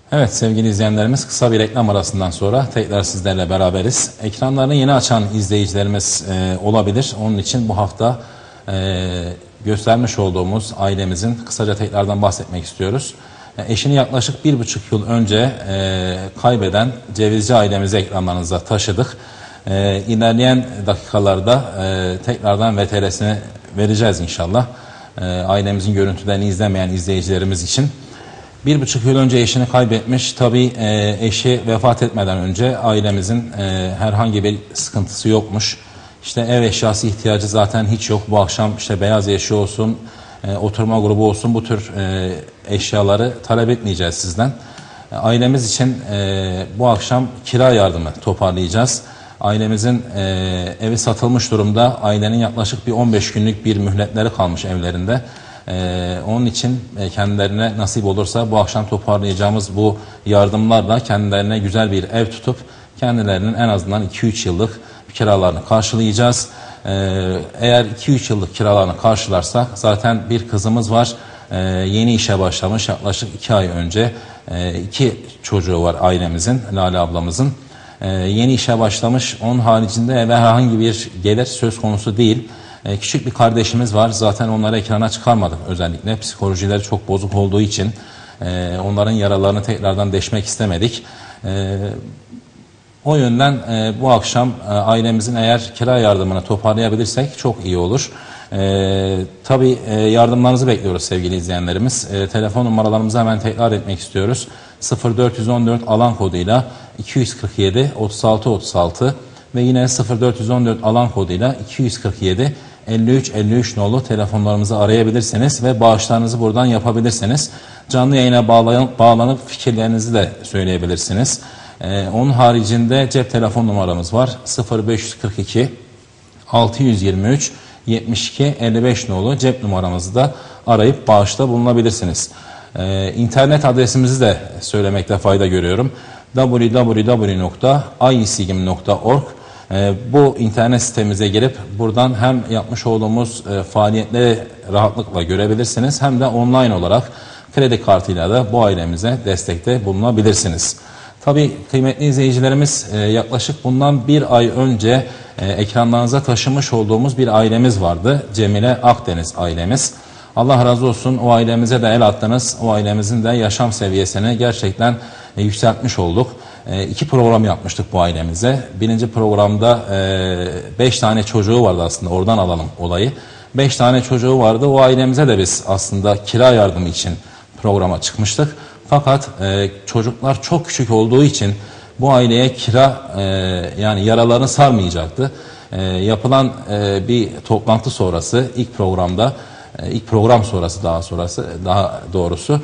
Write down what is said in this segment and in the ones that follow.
Evet sevgili izleyenlerimiz, kısa bir reklam arasından sonra tekrar sizlerle beraberiz. Ekranlarını yeni açan izleyicilerimiz olabilir. Onun için bu hafta göstermiş olduğumuz ailemizin kısaca tekrardan bahsetmek istiyoruz. Eşini yaklaşık 1,5 yıl önce kaybeden Cevizci ailemizi ekranlarınıza taşıdık. İlerleyen dakikalarda tekrardan VTR'sini vereceğiz inşallah. Ailemizin görüntülerini izlemeyen izleyicilerimiz için. 1,5 yıl önce eşini kaybetmiş. Tabii eşi vefat etmeden önce ailemizin herhangi bir sıkıntısı yokmuş. İşte ev eşyası ihtiyacı zaten hiç yok. Bu akşam işte beyaz eşya olsun, oturma grubu olsun, bu tür eşyaları talep etmeyeceğiz sizden. Ailemiz için bu akşam kira yardımı toparlayacağız. Ailemizin evi satılmış durumda. Ailenin yaklaşık bir 15 günlük bir mühletleri kalmış evlerinde. Onun için kendilerine nasip olursa bu akşam toparlayacağımız bu yardımlarla kendilerine güzel bir ev tutup kendilerinin en azından 2-3 yıllık kiralarını karşılayacağız. Eğer 2-3 yıllık kiralarını karşılarsak, zaten bir kızımız var, yeni işe başlamış, yaklaşık 2 ay önce 2 çocuğu var ailemizin, Lale ablamızın. Yeni işe başlamış, onun haricinde eve herhangi bir gelir söz konusu değil. Küçük bir kardeşimiz var, zaten onları ekrana çıkarmadık, özellikle psikolojileri çok bozuk olduğu için onların yaralarını tekrardan deşmek istemedik. O yönden bu akşam ailemizin eğer kira yardımını toparlayabilirsek çok iyi olur. Tabii yardımlarınızı bekliyoruz sevgili izleyenlerimiz. Telefon numaralarımızı hemen tekrar etmek istiyoruz. 0414 alan koduyla 247 36 36 ve yine 0414 alan koduyla 247 53 53 nolu telefonlarımızı arayabilirsiniz ve bağışlarınızı buradan yapabilirsiniz. Canlı yayına bağlanıp fikirlerinizi de söyleyebilirsiniz. Onun haricinde cep telefon numaramız var. 0542 623 72 55 nolu cep numaramızı da arayıp bağışta bulunabilirsiniz. İnternet adresimizi de söylemekte fayda görüyorum. www.aisigim.org. Bu internet sitemize girip buradan hem yapmış olduğumuz faaliyetleri rahatlıkla görebilirsiniz, hem de online olarak kredi kartıyla da bu ailemize destekte bulunabilirsiniz. Tabii kıymetli izleyicilerimiz, yaklaşık bundan bir ay önce ekranlarınıza taşımış olduğumuz bir ailemiz vardı. Cemile Akdeniz ailemiz. Allah razı olsun, o ailemize de el attınız. O ailemizin de yaşam seviyesini gerçekten yükseltmiş olduk. 2 program yapmıştık bu ailemize. Birinci programda 5 tane çocuğu vardı, aslında oradan alalım olayı. 5 tane çocuğu vardı. O ailemize de biz aslında kira yardımı için programa çıkmıştık. Fakat çocuklar çok küçük olduğu için bu aileye kira yani yaralarını sarmayacaktı. Yapılan bir toplantı sonrası, ilk program sonrası daha doğrusu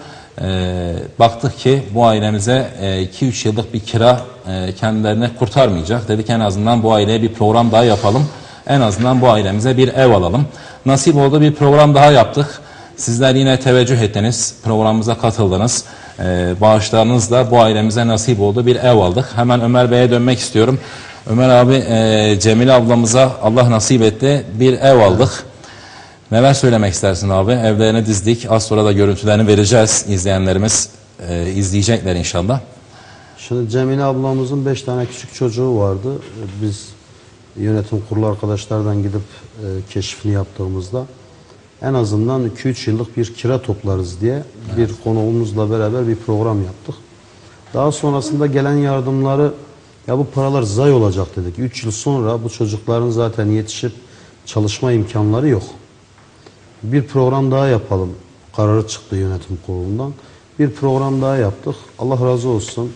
baktık ki bu ailemize 2-3 yıllık bir kira kendilerine kurtarmayacak. Dedik en azından bu aileye bir program daha yapalım. En azından bu ailemize bir ev alalım. Nasip oldu, bir program daha yaptık. Sizler yine teveccüh ettiniz, programımıza katıldınız. Bağışlarınızla bu ailemize nasip oldu, bir ev aldık. Hemen Ömer Bey'e dönmek istiyorum. Ömer abi, Cemile ablamıza Allah nasip etti, bir ev aldık. Neler söylemek istersin abi? Evlerini dizdik, az sonra da görüntülerini vereceğiz. İzleyenlerimiz izleyecekler inşallah. Şimdi Cemile ablamızın 5 tane küçük çocuğu vardı. Biz yönetim kurulu arkadaşlardan gidip keşfini yaptığımızda en azından 2-3 yıllık bir kira toplarız diye bir konuğumuzla beraber bir program yaptık. Daha sonrasında gelen yardımları, ya bu paralar zayi olacak dedik. 3 yıl sonra bu çocukların zaten yetişip çalışma imkanları yok. Bir program daha yapalım kararı çıktı yönetim kurulundan. Bir program daha yaptık. Allah razı olsun.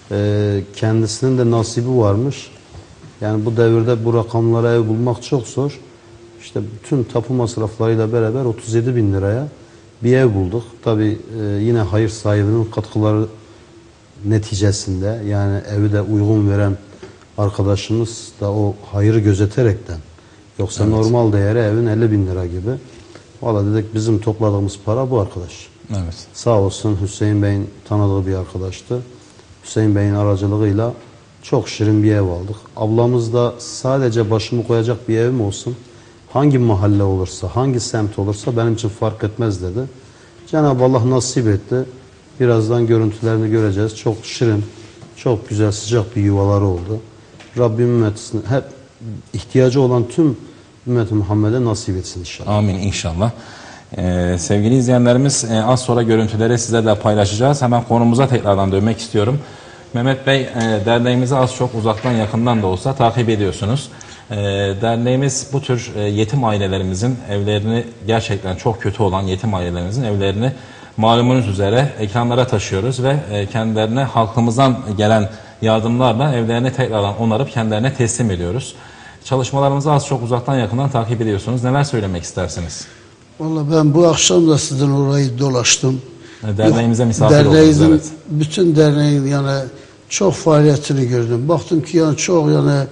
Kendisinin de nasibi varmış. Yani bu devirde bu rakamlara ev bulmak çok zor. İşte bütün tapu masraflarıyla beraber 37.000 liraya bir ev bulduk. Tabii yine hayır sahibinin katkıları neticesinde, yani evi de uygun veren arkadaşımız da o hayırı gözeterekten, yoksa evet, normal değeri evin 50.000 lira gibi. Valla dedik bizim topladığımız para bu arkadaş. Evet. Sağ olsun Hüseyin Bey'in tanıdığı bir arkadaştı. Hüseyin Bey'in aracılığıyla çok şirin bir ev aldık. Ablamız da sadece başımı koyacak bir evim olsun, hangi mahalle olursa, hangi semt olursa benim için fark etmez dedi. Cenab-ı Allah nasip etti. Birazdan görüntülerini göreceğiz. Çok şirin, çok güzel, sıcak bir yuvaları oldu. Rabbim ümmetisine hep ihtiyacı olan tüm ümmet-i Muhammed'e nasip etsin inşallah. Amin inşallah. Sevgili izleyenlerimiz, az sonra görüntüleri sizlerle paylaşacağız. Hemen konumuza tekrardan dönmek istiyorum. Mehmet Bey, derneğimizi az çok uzaktan yakından da olsa takip ediyorsunuz. Derneğimiz bu tür yetim ailelerimizin evlerini, gerçekten çok kötü olan yetim ailelerimizin evlerini malumunuz üzere ekranlara taşıyoruz ve kendilerine halkımızdan gelen yardımlarla evlerini tekrardan onarıp kendilerine teslim ediyoruz. Çalışmalarımızı az çok uzaktan yakından takip ediyorsunuz. Neler söylemek istersiniz? Vallahi ben bu akşam da sizin orayı dolaştım. Derneğimize misafir oldunuz, evet. Bütün derneğin yani çok faaliyetini gördüm. Baktım ki yani çok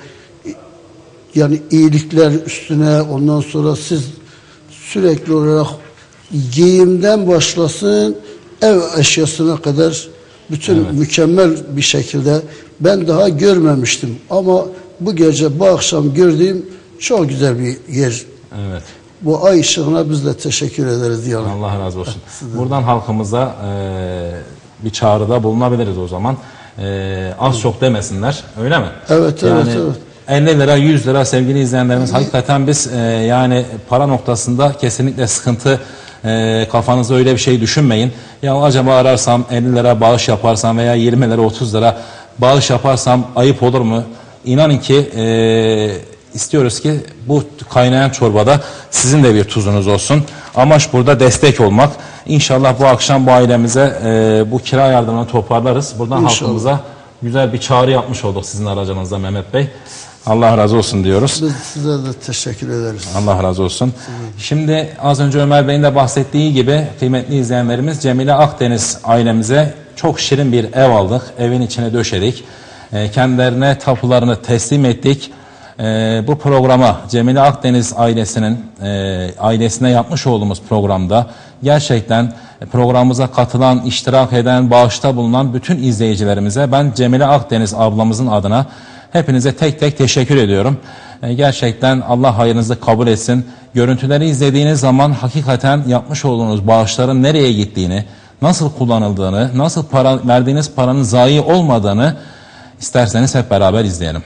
yani iyilikler üstüne, ondan sonra siz sürekli olarak giyimden başlasın ev eşyasına kadar bütün mükemmel bir şekilde ben daha görmemiştim. Ama bu gece, bu akşam gördüğüm çok güzel bir yer. Evet. Bu ay ışığına biz de teşekkür ederiz yani. Allah razı olsun. Buradan halkımıza bir çağrıda bulunabiliriz o zaman. Az çok demesinler, öyle mi? Evet, yani, evet. 50 lira, 100 lira sevgili izleyenlerimiz, hakikaten biz yani para noktasında kesinlikle sıkıntı, kafanızda öyle bir şey düşünmeyin. Ya acaba ararsam 50 lira bağış yaparsam veya 20 lira 30 lira bağış yaparsam ayıp olur mu? İnanın ki istiyoruz ki bu kaynayan çorbada sizin de bir tuzunuz olsun. Amaç burada destek olmak. İnşallah bu akşam bu ailemize bu kira yardımını toparlarız. Buradan İnşallah. halkımıza güzel bir çağrı yapmış olduk sizin aracınızda Mehmet Bey. Allah razı olsun diyoruz. Biz size de teşekkür ederiz. Allah razı olsun. Şimdi az önce Ömer Bey'in de bahsettiği gibi kıymetli izleyenlerimiz, Cemile Akdeniz ailemize çok şirin bir ev aldık. Evin içine döşedik. Kendilerine tapularını teslim ettik. Bu programa, Cemile Akdeniz ailesine yapmış olduğumuz programda gerçekten programımıza katılan, iştirak eden, bağışta bulunan bütün izleyicilerimize ben Cemile Akdeniz ablamızın adına hepinize tek tek teşekkür ediyorum. Gerçekten Allah hayrınızı kabul etsin. Görüntüleri izlediğiniz zaman hakikaten yapmış olduğunuz bağışların nereye gittiğini, nasıl kullanıldığını, nasıl verdiğiniz paranın zayi olmadığını isterseniz hep beraber izleyelim.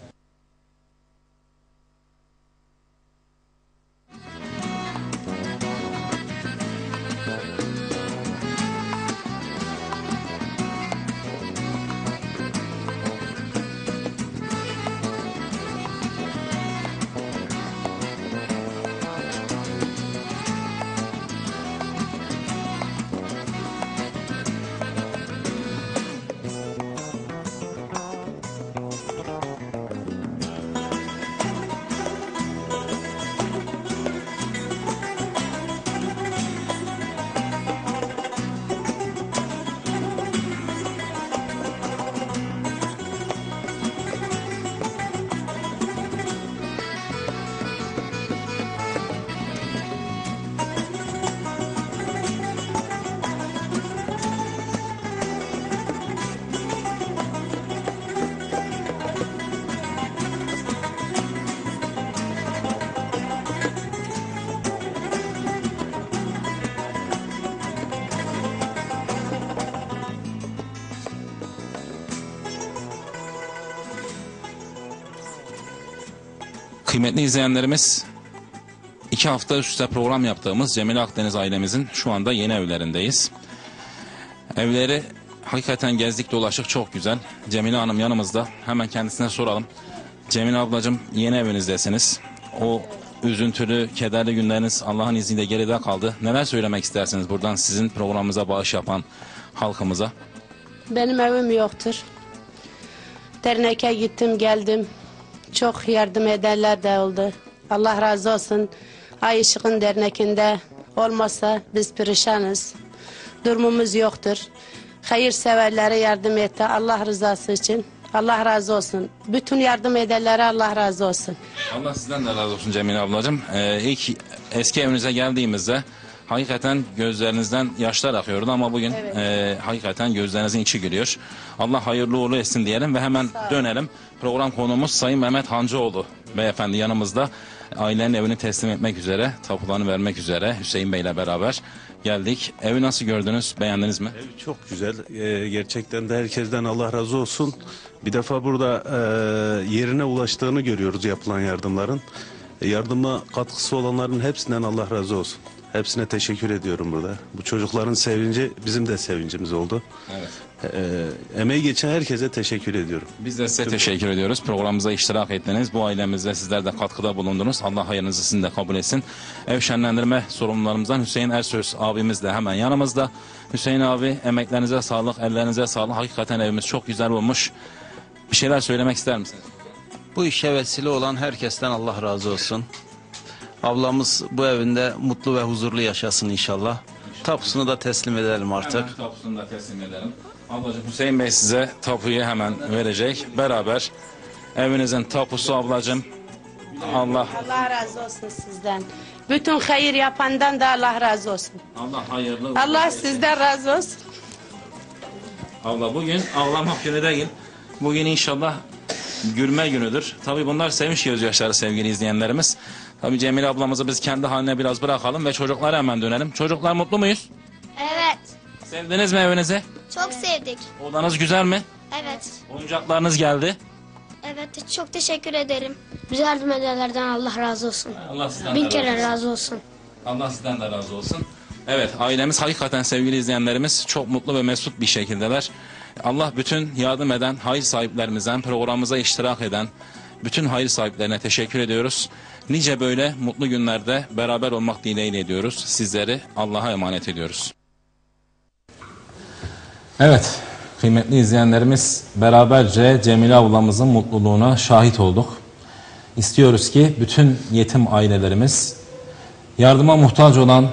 Kıymetli izleyenlerimiz, 2 hafta üst üste program yaptığımız Cemile Akdeniz ailemizin şu anda yeni evlerindeyiz. Evleri hakikaten gezdik dolaşık, çok güzel. Cemile Hanım yanımızda, hemen kendisine soralım. Cemile ablacığım, yeni evinizdesiniz. O üzüntülü, kederli günleriniz Allah'ın izniyle geride kaldı. Neler söylemek istersiniz buradan sizin programımıza bağış yapan halkımıza? Benim evim yoktur. Derneke gittim geldim. Çok yardım ederler de oldu. Allah razı olsun. Ay Işık'ın dernekinde olmasa biz perişanız. Durumumuz yoktur. Hayırseverlere yardım etti Allah rızası için. Allah razı olsun. Bütün yardım edenlere Allah razı olsun. Allah sizden de razı olsun Cemile ablacığım. İlk eski evinize geldiğimizde hakikaten gözlerinizden yaşlar akıyordu ama bugün hakikaten gözlerinizin içi gülüyor. Allah hayırlı uğurlu etsin diyelim ve hemen dönelim. Program konuğumuz Sayın Mehmet Hancıoğlu beyefendi yanımızda. ailenin evini teslim etmek üzere, tapularını vermek üzere Hüseyin Bey ile beraber geldik. Evi nasıl gördünüz? Beğendiniz mi? Ev çok güzel. Gerçekten de herkesten Allah razı olsun. Bir defa burada yerine ulaştığını görüyoruz yapılan yardımların. Yardıma katkısı olanların hepsinden Allah razı olsun. Hepsine teşekkür ediyorum burada. Bu çocukların sevinci bizim de sevincimiz oldu. Evet. Emeği geçen herkese teşekkür ediyorum. Biz de size teşekkür ediyoruz. Programımıza iştirak ettiniz. Bu ailemizde sizler de katkıda bulundunuz. Allah hayırınızı sizin de kabul etsin. Ev şenlendirme sorumlularımızdan Hüseyin Ersöz abimiz de hemen yanımızda. Hüseyin abi, emeklerinize sağlık, ellerinize sağlık. Hakikaten evimiz çok güzel olmuş. Bir şeyler söylemek ister misiniz? Bu işe vesile olan herkesten Allah razı olsun. Ablamız bu evinde mutlu ve huzurlu yaşasın inşallah. Tapusunu da teslim edelim artık. Hemen tapusunu da teslim edelim. Ablacığım, Hüseyin Bey size tapuyu hemen verecek. Beraber evinizin tapusu ablacığım. Allah razı olsun sizden. Bütün hayır yapandan da Allah razı olsun. hayırlı. Allah sizden razı olsun. Abla, bugün ağlamak günü değil. Bugün inşallah gülme günüdür. Tabii bunlar sevinç gözyaşları sevgili izleyenlerimiz. Tabii Cemile ablamızı biz kendi haline biraz bırakalım ve çocuklara hemen dönelim. Çocuklar, mutlu muyuz? Evet. Sevdiniz mi evinizi? Çok sevdik. Odanız güzel mi? Evet. Oyuncaklarınız geldi. Evet. Çok teşekkür ederim. Bize yardım edenlerden Allah razı olsun. Allah sizden Bin de kere razı olsun. razı olsun. Allah sizden de razı olsun. Evet, ailemiz hakikaten sevgili izleyenlerimiz çok mutlu ve mesut bir şekildeler. Allah bütün yardım eden hayır sahiplerimizden, programımıza iştirak eden bütün hayır sahiplerine teşekkür ediyoruz. Nice böyle mutlu günlerde beraber olmak dileğiyle ediyoruz. Sizleri Allah'a emanet ediyoruz. Evet, kıymetli izleyenlerimiz, beraberce Cemile ablamızın mutluluğuna şahit olduk. İstiyoruz ki bütün yetim ailelerimiz, yardıma muhtaç olan,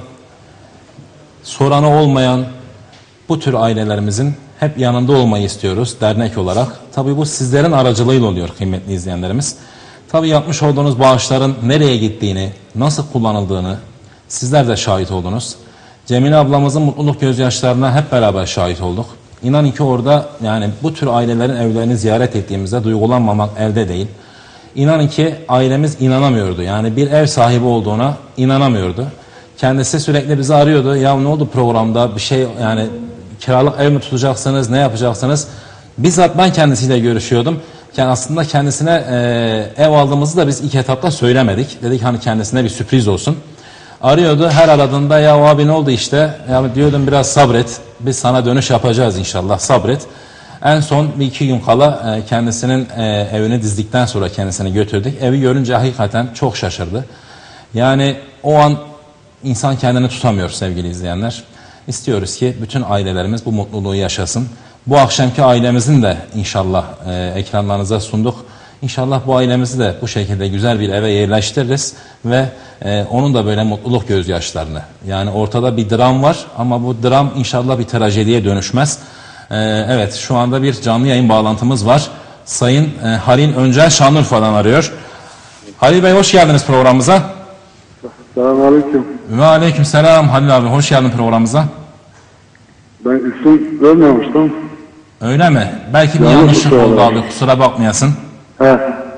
soranı olmayan bu tür ailelerimizin hep yanında olmayı istiyoruz dernek olarak. Tabii bu sizlerin aracılığıyla oluyor kıymetli izleyenlerimiz. Tabii yapmış olduğunuz bağışların nereye gittiğini, nasıl kullanıldığını sizler de şahit oldunuz. Cemile ablamızın mutluluk gözyaşlarına hep beraber şahit olduk. İnanın ki orada, yani bu tür ailelerin evlerini ziyaret ettiğimizde duygulanmamak elde değil. İnanın ki ailemiz inanamıyordu. Yani bir ev sahibi olduğuna inanamıyordu. Kendisi sürekli bizi arıyordu. Ya ne oldu programda, bir şey, yani kiralık ev mi tutacaksınız, ne yapacaksınız? Bizzat ben kendisiyle görüşüyordum. Yani aslında kendisine ev aldığımızı da biz ilk etapta söylemedik. Dedik hani kendisine bir sürpriz olsun. Arıyordu, her aradığında ya abi ne oldu işte. Ya diyordum biraz sabret, biz sana dönüş yapacağız inşallah, sabret. En son bir iki gün kala kendisinin evini dizdikten sonra kendisini götürdük. Evi görünce hakikaten çok şaşırdı. Yani o an insan kendini tutamıyor sevgili izleyenler. İstiyoruz ki bütün ailelerimiz bu mutluluğu yaşasın. Bu akşamki ailemizin de inşallah ekranlarınıza sunduk. İnşallah bu ailemizi de bu şekilde güzel bir eve yerleştiririz ve onun da böyle mutluluk gözyaşlarını. Yani ortada bir dram var ama bu dram inşallah bir trajediye dönüşmez. Evet, şu anda bir canlı yayın bağlantımız var. Sayın Halil Öncel Şanlıurfa'dan arıyor. Halil Bey, hoş geldiniz programımıza. Selamünaleyküm. Ve aleyküm selam Halil abi, hoş geldin programımıza. Ben isim vermemiştim. Öyle mi? Belki bir yanlışlık oldu abi, kusura bakmayasın. He.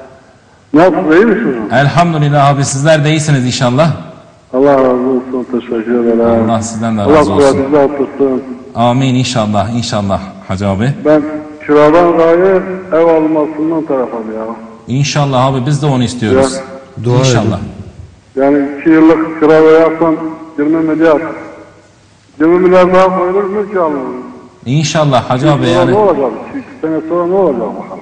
Nasıl, iyi misiniz? Elhamdülillah abi, sizler de iyisiniz inşallah. Allah razı olsun, teşekkür ederim. Allah sizden de Allah razı olsun. kuvvetinizi artırsın. Amin inşallah, inşallah Hacı abi. Ben kiradan gayrı ev almasından tarafım ya. İnşallah abi, biz de onu istiyoruz. Dua İnşallah. Yani 2 yıllık kira yapsam 20 milyar. 20 milyar daha koyulur mu ki alırım? İnşallah Hacı abi, Ne yani olacak? 2 sene sonra ne olacak bakalım?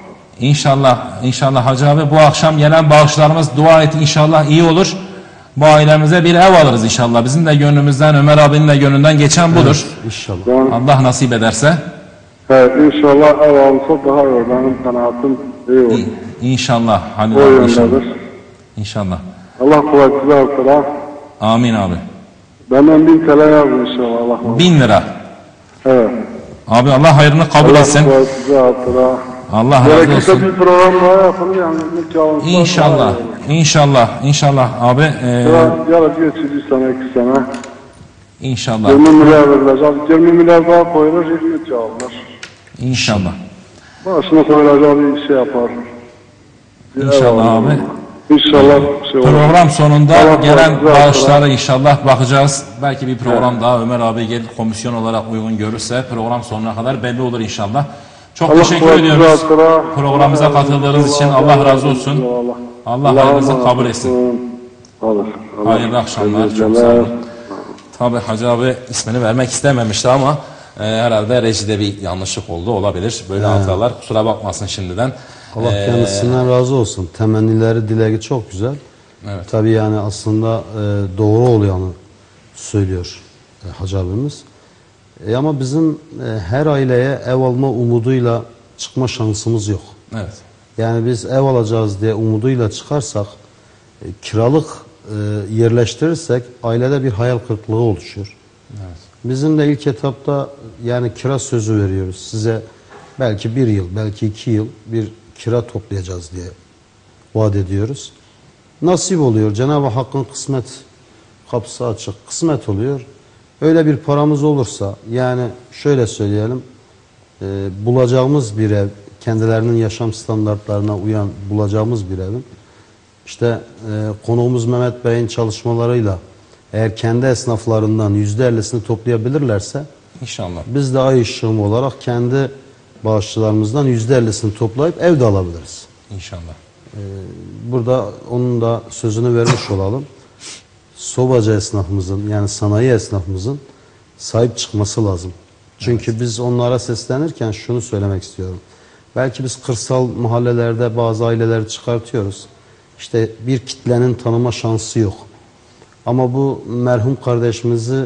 İnşallah Hacı abi, bu akşam gelen bağışlarımız, dua et inşallah iyi olur. Bu ailemize bir ev alırız inşallah. Bizim de gönlümüzden, Ömer abinin de gönlünden geçen budur. İnşallah. Yani, Allah nasip ederse. evet, inşallah ev alırsa daha iyi. Benim kanaatim iyi olur. İnşallah Halil O abi, inşallah. yöndedir. İnşallah. Allah kuvvetinizi artır ha. Amin abi. Benden 1000 TL yazın inşallah. Allah 1000 lira. Evet. Abi Allah hayrını kabul etsin. Allah kuvvetinizi artır ha. Allah razı Gerekirse olsun. bir program daha yapın yani. Nikahınızda İnşallah. İnşallah abi. Yarın geçici sene 2 sene. İnşallah. 20 milyar verilecek. 20 milyar daha koyulur. 20 nikah alınır. İnşallah. Başına koyulacağı bir şey yapar. İnşallah abi. İnşallah bir şey olur. Program sonunda Allah gelen razı bağışlara inşallah bakacağız. Belki bir program daha Ömer abi gelip komisyon olarak uygun görürse program sonuna kadar belli olur inşallah. Çok Allah teşekkür razı ediyoruz. olsun. Programımıza katıldığınız için Allah razı olsun. Allah hayrınızı kabul etsin. Olur. Hayırlı akşamlar. Çok sağ olun. Tabii Hacı abi ismini vermek istememişti ama herhalde rejide bir yanlışlık oldu. Olabilir. Böyle hatalar. Kusura bakmasın şimdiden. Allah kendisinden razı olsun. Temennileri, dileği çok güzel. Evet. Tabii yani aslında doğru olanı söylüyor Hacı abimiz. Ama bizim her aileye ev alma umuduyla çıkma şansımız yok. Evet. Yani biz ev alacağız diye umuduyla çıkarsak, kiralık yerleştirirsek ailede bir hayal kırıklığı oluşuyor. Evet. Bizim de ilk etapta yani kira sözü veriyoruz. Size belki 1 yıl, belki 2 yıl bir kira toplayacağız diye vaat ediyoruz. Nasip oluyor. Cenab-ı Hakk'ın kısmet kapısı açık. Kısmet oluyor. Öyle bir paramız olursa, yani şöyle söyleyelim, bulacağımız bir ev, kendilerinin yaşam standartlarına uyan bulacağımız bir evin, işte konuğumuz Mehmet Bey'in çalışmalarıyla eğer kendi esnaflarından %50'sini toplayabilirlerse, İnşallah. biz de ay ışığım olarak kendi bağışçılarımızdan %50'sini toplayıp ev de alabiliriz. İnşallah. Burada onun da sözünü vermiş olalım. Sobacı esnafımızın, yani sanayi esnafımızın sahip çıkması lazım. Çünkü biz onlara seslenirken şunu söylemek istiyorum. Belki biz kırsal mahallelerde bazı aileleri çıkartıyoruz. İşte bir kitlenin tanıma şansı yok. Ama bu merhum kardeşimizi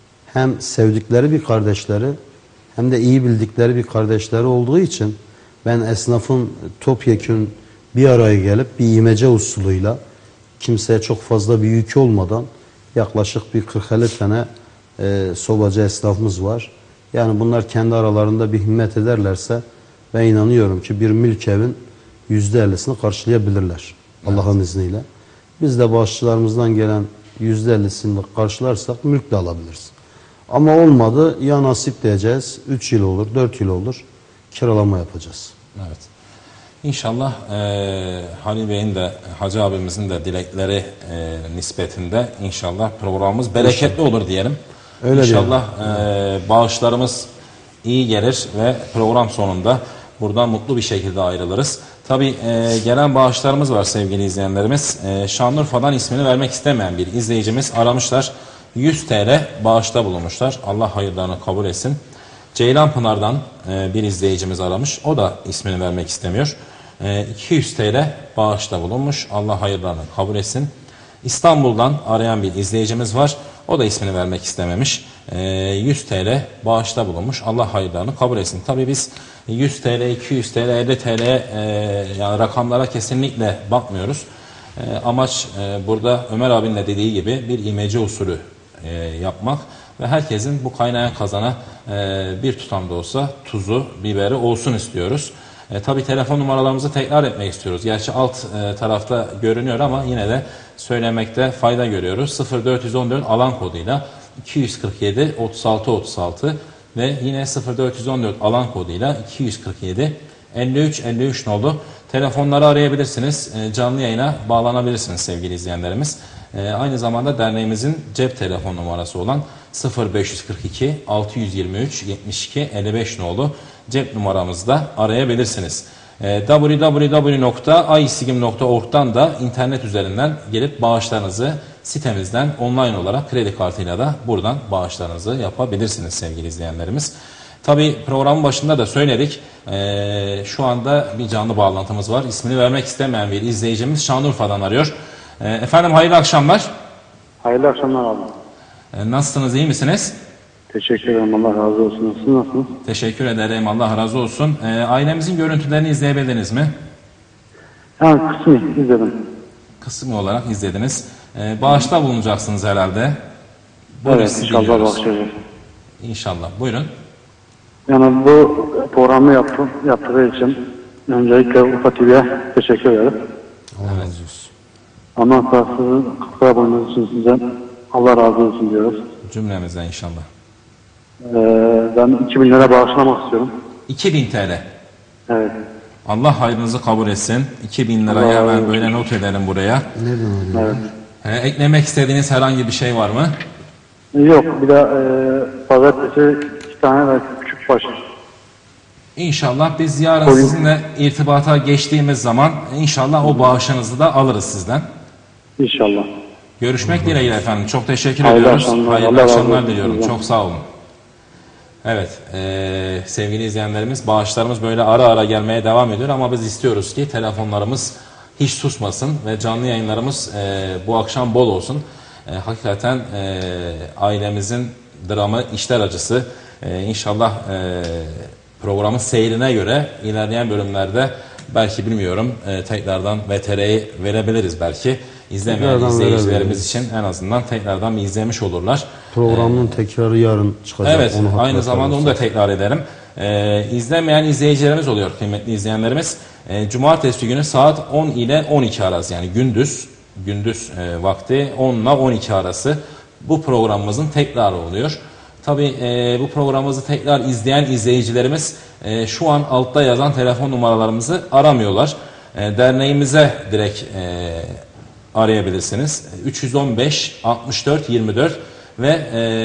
hem sevdikleri bir kardeşleri hem de iyi bildikleri bir kardeşleri olduğu için ben esnafın topyekün bir araya gelip bir imece usuluyla, kimseye çok fazla bir yükü olmadan, yaklaşık bir 40-50 tane sobacı esnafımız var. Yani bunlar kendi aralarında bir himmet ederlerse ben inanıyorum ki bir mülk evin %50'sini karşılayabilirler Allah'ın izniyle. Biz de bağışçılarımızdan gelen %50'sini karşılarsak mülk de alabiliriz. Ama olmadı ya nasip diyeceğiz, 3 yıl olur, 4 yıl olur, kiralama yapacağız. Evet. İnşallah Halil Bey'in de Hacı abimizin de dilekleri nispetinde inşallah programımız bereketli olur diyelim. Öyle İnşallah bağışlarımız iyi gelir ve program sonunda buradan mutlu bir şekilde ayrılırız. Tabii gelen bağışlarımız var sevgili izleyenlerimiz. Şanlıurfa'dan ismini vermek istemeyen bir izleyicimiz aramışlar. 100 TL bağışta bulunmuşlar. Allah hayırlarını kabul etsin. Ceylanpınar'dan bir izleyicimiz aramış. O da ismini vermek istemiyor. 200 TL bağışta bulunmuş. Allah hayırlarını kabul etsin. İstanbul'dan arayan bir izleyicimiz var. O da ismini vermek istememiş. 100 TL bağışta bulunmuş. Allah hayırlarını kabul etsin. Tabii biz 100 TL, 200 TL, 50 TL yani rakamlara kesinlikle bakmıyoruz. Amaç burada Ömer abinin de dediği gibi bir imece usulü yapmak ve herkesin bu kaynayan kazana bir tutam da olsa tuzu, biberi olsun istiyoruz. Tabii telefon numaralarımızı tekrar etmek istiyoruz. Gerçi alt tarafta görünüyor ama yine de söylemekte fayda görüyoruz. 0414 alan koduyla 247 36 36 ve yine 0414 alan koduyla 247 53 53 nolu telefonları arayabilirsiniz. Canlı yayına bağlanabilirsiniz sevgili izleyenlerimiz. Aynı zamanda derneğimizin cep telefon numarası olan 0542 623 72 55 nolu cep numaramızda arayabilirsiniz. www.aisigim.org'dan da internet üzerinden gelip bağışlarınızı sitemizden online olarak kredi kartıyla da buradan bağışlarınızı yapabilirsiniz sevgili izleyenlerimiz. Tabii programın başında da söyledik. Şu anda bir canlı bağlantımız var. İsmini vermek istemeyen bir izleyicimiz Şanlıurfa'dan arıyor. Efendim hayırlı akşamlar. Hayırlı akşamlar abi. Nasılsınız, iyi misiniz? Teşekkür ederim. Allah razı olsun. Siz nasılsınız? Teşekkür ederim. Allah razı olsun. Ailemizin görüntülerini izleyebildiniz mi? Yani kısmı izledim. Kısmı olarak izlediniz. Bağışta bulunacaksınız herhalde. Buyurun, Evet, sizi inşallah dinliyoruz. bakacağız. İnşallah. Buyurun. Yani bu programı yaptığı için öncelikle Urfa TV'ye teşekkür ederim. Allah razı olsun. Ondan sonra sizin katkıya bulunduğunuz için size Allah razı olsun diyoruz. Cümlemizden inşallah. Ben 2000 lira bağışlamak istiyorum. 2000 TL. Evet. Allah hayrınızı kabul etsin. 2000 lirayı hemen böyle not edelim buraya. Nereden alıyor? Evet. Eklemek istediğiniz herhangi bir şey var mı? Yok, bir de pazartesi 2 tane de küçük baş. İnşallah biz yarın Koyun. sizinle irtibata geçtiğimiz zaman inşallah o bağışınızı da alırız sizden. İnşallah. Görüşmek dileğiyle efendim. Çok teşekkür Hayırlı ediyoruz. akşamlar. Hayırlı Allah razı akşamlar olsun diliyorum. sizden. Çok sağ olun. Evet, sevgili izleyenlerimiz, bağışlarımız böyle ara ara gelmeye devam ediyor ama biz istiyoruz ki telefonlarımız hiç susmasın ve canlı yayınlarımız bu akşam bol olsun. Hakikaten ailemizin dramı, işler acısı. İnşallah programın seyrine göre ilerleyen bölümlerde belki bilmiyorum tekrardan VTR'yi verebiliriz belki. İzlemeyen Tekrardan izleyicilerimiz için en azından tekrardan bir izlemiş olurlar. Programın tekrarı yarın çıkacak. Evet, onu aynı hatırlatırız. zamanda onu da tekrar ederim. İzlemeyen izleyicilerimiz oluyor kıymetli izleyenlerimiz. Cumartesi günü saat 10 ile 12 arası, yani gündüz vakti 10 ile 12 arası bu programımızın tekrarı oluyor. Tabii bu programımızı tekrar izleyen izleyicilerimiz şu an altta yazan telefon numaralarımızı aramıyorlar. Derneğimize direkt arayabilirsiniz. 315 64 24 ve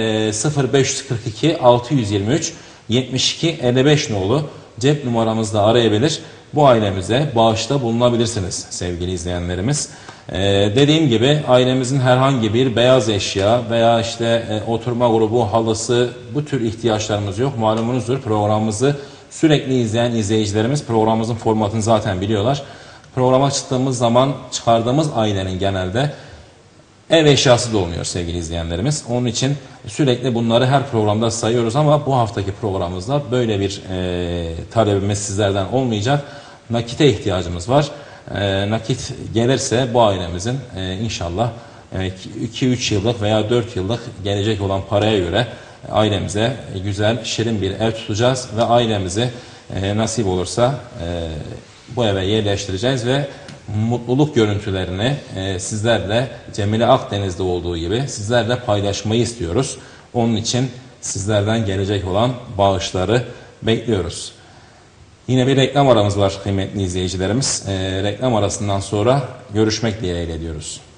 0542 623 72 55 nolu cep numaramızda arayabilir. Bu ailemize bağışta bulunabilirsiniz sevgili izleyenlerimiz. Dediğim gibi ailemizin herhangi bir beyaz eşya veya işte oturma grubu, halısı, bu tür ihtiyaçlarımız yok. Malumunuzdur, programımızı sürekli izleyen izleyicilerimiz programımızın formatını zaten biliyorlar. Programa çıktığımız zaman çıkardığımız ailenin genelde ev eşyası da olmuyor sevgili izleyenlerimiz. Onun için sürekli bunları her programda sayıyoruz ama bu haftaki programımızda böyle bir talebimiz sizlerden olmayacak. Nakite ihtiyacımız var. Nakit gelirse bu ailemizin inşallah 2-3 yıllık veya 4 yıllık gelecek olan paraya göre ailemize güzel, şirin bir ev tutacağız ve ailemizi nasip olursa bu eve yerleştireceğiz ve mutluluk görüntülerini sizlerle Cemile Akdeniz'de olduğu gibi sizlerle paylaşmayı istiyoruz. Onun için sizlerden gelecek olan bağışları bekliyoruz. Yine bir reklam aramız var kıymetli izleyicilerimiz. Reklam arasından sonra görüşmek dileğiyle diyoruz.